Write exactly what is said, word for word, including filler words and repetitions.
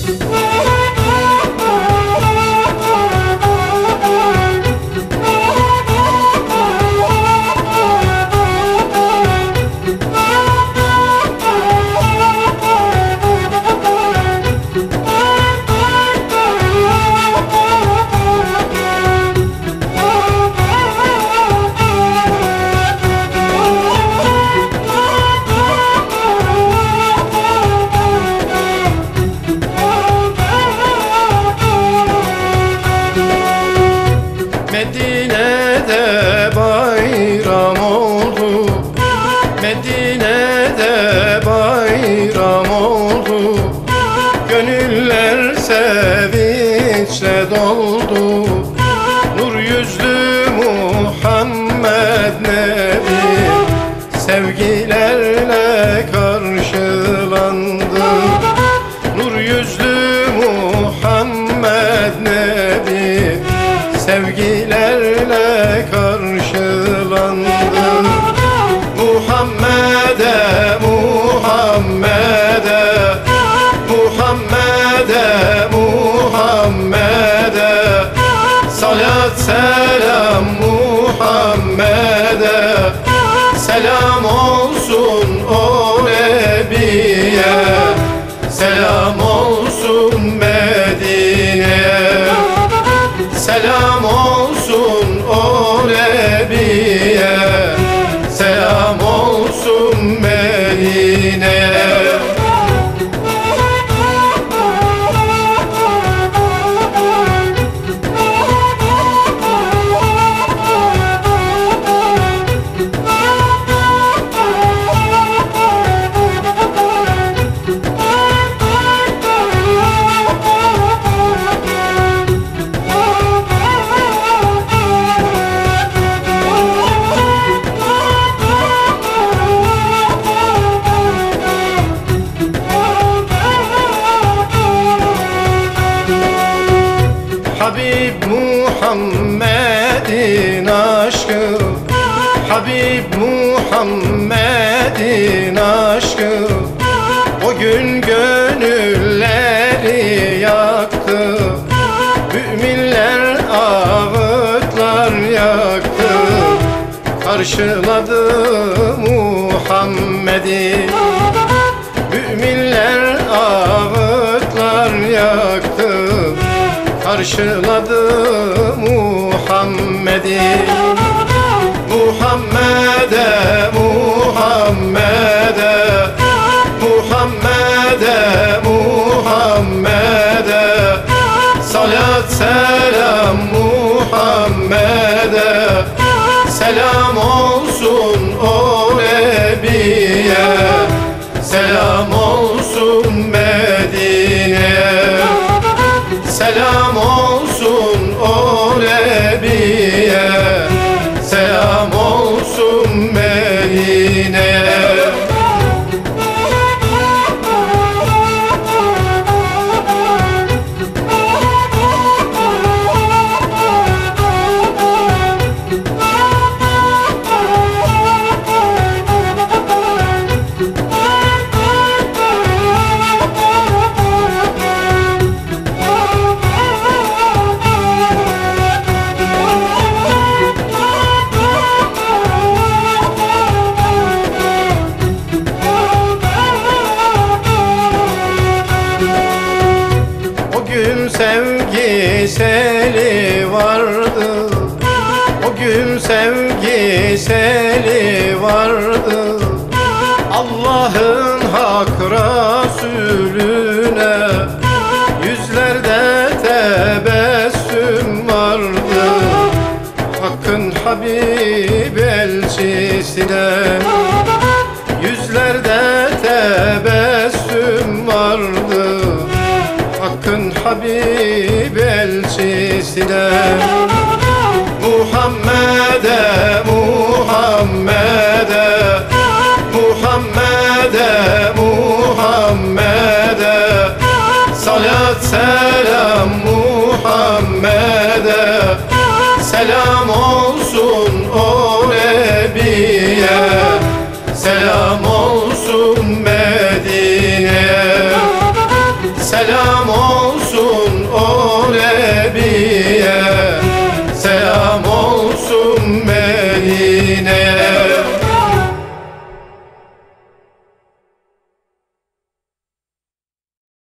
Medine'de bayram oldu, Medine'de bayram oldu. Gönüller sevinçle doldu. Nur yüzlü Muhammed Nebi sevgilerle karşılandı. Nur yüzlü Muhammed Nebi sevgilerle karşılandı. Muhammed'e, Muhammed'e, Muhammed'e, Muhammed'e salat selam Muhammed'e. Selam olsun o Nebiye, selam olsun Medine'ye. Selam olsun o Nebiye, selam olsun Medine'ye. Habib Muhammed'in aşkı, Habib Muhammed'in aşkı o gün gönülleri yaktı. Müminler ağıtlar yaktı, karşıladı Muhammed'i. Müminler ağıtlar yaktı, karşıladı Muhammed'i. Muhammed'e, Muhammed'e, Muhammed'e, Muhammed'e salat selam Muhammed'e. Selam olsun o Nebiye, selam olsun Medine'ye. Selam olsun o Nebiye, selam olsun Medine'ye. Sevgiseli vardı, o gün sevgiseli vardı. Allah'ın hak Resulüne yüzlerde tebessüm vardı. Hakkın Habib elçisine yüzlerde tebessüm vardı. Hakkın Habib elçisine. Muhammed'e, Muhammed'e, Muhammed'e, Muhammed'e salat selam Muhammed'e. Selam olsun o Nebiye, selam olsun Medine'ye. Selam selam olsun